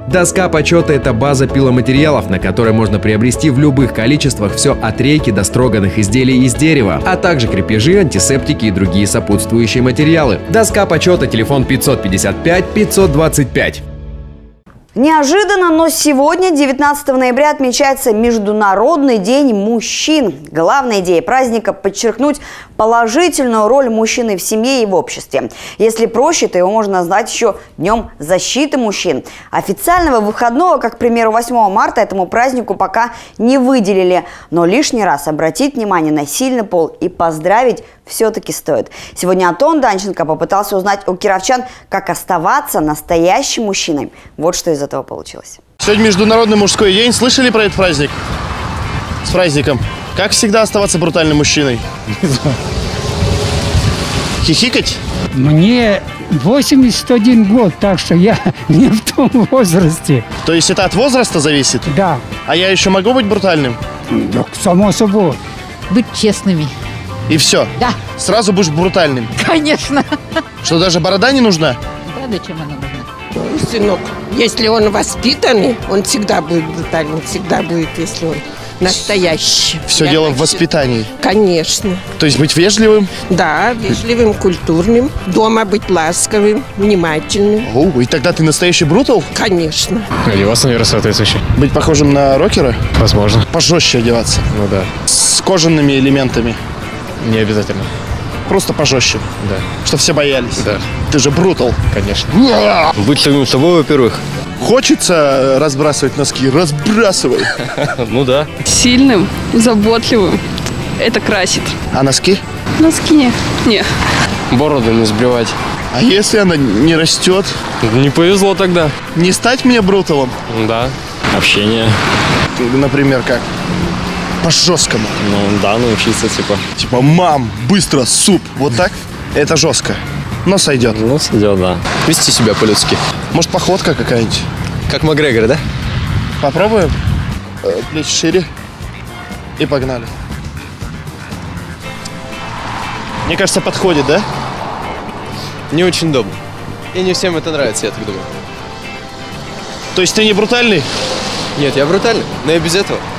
Доска почета – это база пиломатериалов, на которой можно приобрести в любых количествах все от рейки до строганных изделий из дерева, а также крепежи, антисептики и другие сопутствующие материалы. Доска почета, телефон 555 525. Неожиданно, но сегодня, 19 ноября, отмечается Международный день мужчин. Главная идея праздника – подчеркнуть положительную роль мужчины в семье и в обществе. Если проще, то его можно назвать еще Днем защиты мужчин. Официального выходного, как, к примеру, 8 марта, этому празднику пока не выделили. Но лишний раз обратить внимание на сильный пол и поздравить все-таки стоит. Сегодня Антон Данченко попытался узнать у кировчан, как оставаться настоящим мужчиной. Вот что из этого получилось. Сегодня Международный мужской день. Слышали про этот праздник? С праздником. Как всегда оставаться брутальным мужчиной? Хихикать? Мне 81 год, так что я не в том возрасте. То есть это от возраста зависит? Да. А я еще могу быть брутальным? Да, само собой. Быть честными. И все? Да. Сразу будешь брутальным? Конечно. Что, даже борода не нужна? Да, зачем она нужна? Сынок, если он воспитанный, он всегда будет брутальным, всегда будет, если он настоящий. Все дело в воспитании? Конечно. То есть быть вежливым? Да, вежливым, культурным. Дома быть ласковым, внимательным. О, и тогда ты настоящий брутал? Конечно. Одеваться, наверное, соответствующе. Быть похожим на рокера? Возможно. Пожестче одеваться? Ну да. С кожаными элементами? Не обязательно. Просто пожестче? Да. Чтобы все боялись? Да. Ты же брутал? Конечно. Быть самим собой, во-первых. Хочется разбрасывать носки? Разбрасывай. Ну да. Сильным, заботливым. Это красит. А носки? Носки не. Бороду не сбривать. А если она не растет? Не повезло тогда. Не стать мне бруталом? Да. Общение. Например, как? По-жесткому. Ну да, научиться типа. Типа, мам, быстро, суп. Вот так? Это жестко. Но сойдет. Ну, сойдет, да. Вести себя по-людски. Может, походка какая-нибудь? Как Макгрегор, да? Попробуем. Плечи шире. И погнали. Мне кажется, подходит, да? Не очень удобно. И не всем это нравится, я так думаю. То есть ты не брутальный? Нет, я брутальный, но и без этого.